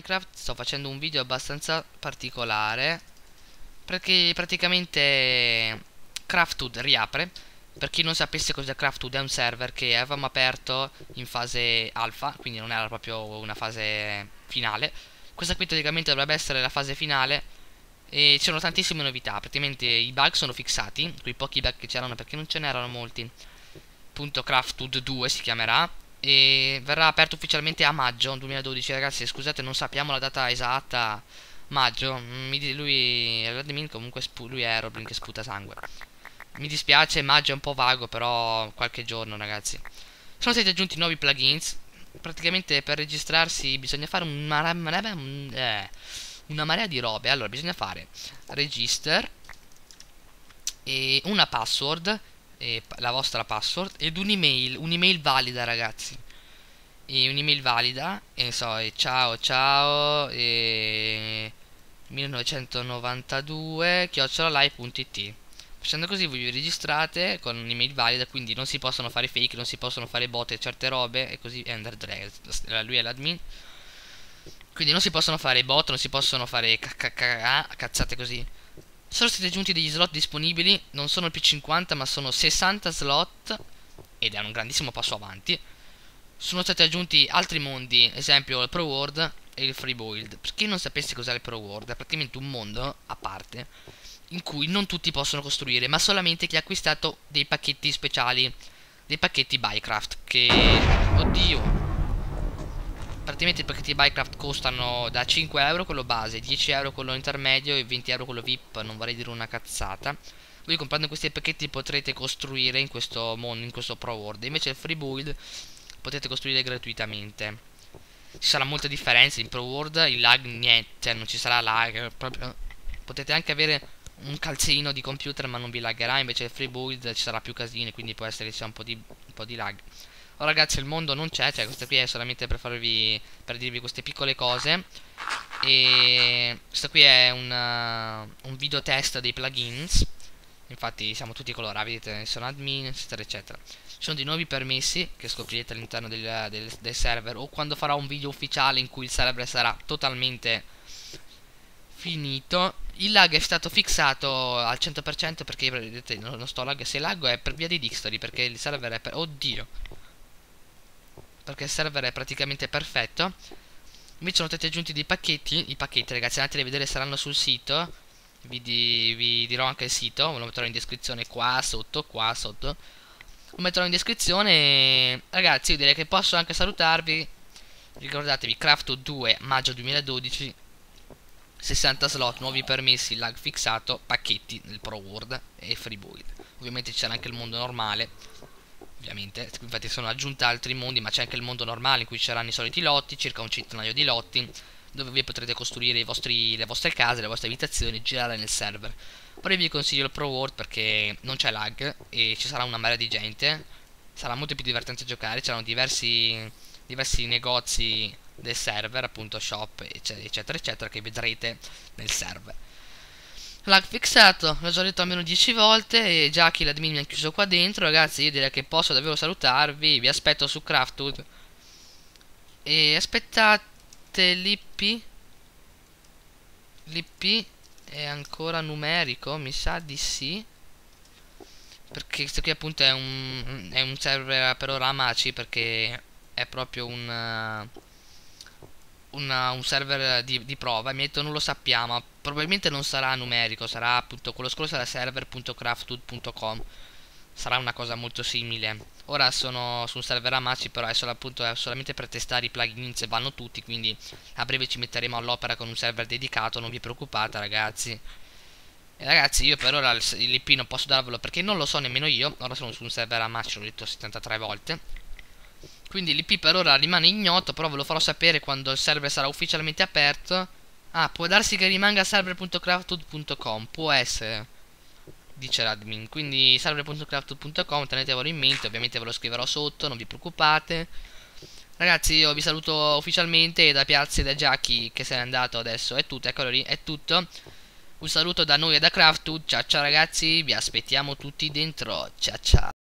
Minecraft sto facendo un video abbastanza particolare perché praticamente Craftwood riapre. Per chi non sapesse cos'è Craftwood, è un server che avevamo aperto in fase alfa, quindi non era proprio una fase finale. Questa qui teoricamente dovrebbe essere la fase finale e c'erano tantissime novità. Praticamente i bug sono fissati, quei pochi bug che c'erano perché non ce n'erano molti. Punto Craftwood 2 si chiamerà e verrà aperto ufficialmente a maggio 2012. Ragazzi, scusate, non sappiamo la data esatta. Maggio, lui è l'admin, comunque lui è Roblin che sputa sangue. Mi dispiace, maggio è un po' vago, però qualche giorno, ragazzi. Sono stati aggiunti nuovi plugins. Praticamente per registrarsi bisogna fare una marea di robe. Allora, bisogna fare register e una password, e la vostra password, ed un'email valida, ragazzi. E un'email valida, e so, e ciao ciao, e 1992 @live.it. Facendo così voi vi registrate con un'email valida, quindi non si possono fare fake, non si possono fare bot e certe robe, e così Ender Drag, lui è l'admin. Quindi non si possono fare bot, non si possono fare cazzate così. Sono stati aggiunti degli slot disponibili, non sono più 50 ma sono 60 slot, ed è un grandissimo passo avanti. Sono stati aggiunti altri mondi, esempio il Pro World e il Free Build. Per chi non sapesse cos'è il Pro World, è praticamente un mondo a parte in cui non tutti possono costruire, ma solamente chi ha acquistato dei pacchetti speciali, dei pacchetti Bycraft, che... oddio! Praticamente i pacchetti Bycraft costano da 5 euro quello base, 10 euro quello intermedio e 20 euro quello VIP, non vorrei dire una cazzata. Voi comprando questi pacchetti potrete costruire in questo mondo, in questo Pro World. Invece il Free Build potete costruire gratuitamente. Ci sarà molta differenza in Pro World, il lag niente, cioè non ci sarà lag, proprio. Potete anche avere un calzino di computer ma non vi laggerà. Invece il Free Build ci sarà più casini, quindi può essere che sia un po' di lag. Oh ragazzi, il mondo non c'è, cioè questo qui è solamente per per dirvi queste piccole cose. E questo qui è un video test dei plugins. Infatti siamo tutti colorati, vedete, sono admin, eccetera eccetera. Ci sono dei nuovi permessi che scoprirete all'interno del server, o quando farò un video ufficiale in cui il server sarà totalmente finito. Il lag è stato fissato al 100% perché, vedete, non sto lag, se laggo è per via di Dixtory, perché il server è oddio, perché il server è praticamente perfetto. Invece sono stati aggiunti dei pacchetti. I pacchetti, ragazzi, andate a vedere, saranno sul sito. Vi dirò anche il sito, ve lo metterò in descrizione qua sotto, lo metterò in descrizione. Ragazzi, io direi che posso anche salutarvi. Ricordatevi, Craftwood 2 maggio 2012, 60 slot, nuovi permessi, lag fissato, pacchetti nel Pro World e Free Build. Ovviamente c'era anche il mondo normale, ovviamente, infatti sono aggiunti altri mondi, ma c'è anche il mondo normale in cui ci saranno i soliti lotti, circa un centinaio di lotti, dove voi potrete costruire le vostre case, le vostre abitazioni e girare nel server. Ora vi consiglio il Pro World perché non c'è lag e ci sarà una marea di gente, sarà molto più divertente giocare, c'erano diversi negozi del server, appunto shop eccetera eccetera, che vedrete nel server. Lag fissato, l'ho già detto almeno 10 volte e già chi l'admin mi ha chiuso qua dentro. Ragazzi, io direi che posso davvero salutarvi, vi aspetto su Craftwood e aspettate l'IP. L'IP è ancora numerico, mi sa di sì, perché questo qui appunto è un server per ora Amaci, perché è proprio un server di prova. Mi ha detto non lo sappiamo, probabilmente non sarà numerico, sarà appunto quello scorso, sarà server.craftwood.com, sarà una cosa molto simile. Ora sono su un server Amaci, però è solamente per testare i plugins e vanno tutti, quindi a breve ci metteremo all'opera con un server dedicato, non vi preoccupate ragazzi. E ragazzi, io per ora l'IP non posso darvelo perché non lo so nemmeno io. Ora sono su un server Amaci, l'ho detto 73 volte, quindi l'IP per ora rimane ignoto, però ve lo farò sapere quando il server sarà ufficialmente aperto. Ah, può darsi che rimanga server.craftwood.com, può essere, dice l'admin. Quindi server.craftwood.com, tenetevelo in mente, ovviamente ve lo scriverò sotto, non vi preoccupate. Ragazzi, io vi saluto ufficialmente da Piazzi e da Jackie che se n'è andato adesso, è tutto, eccolo lì, è tutto. Un saluto da noi e da Craftwood, ciao ciao ragazzi, vi aspettiamo tutti dentro, ciao ciao.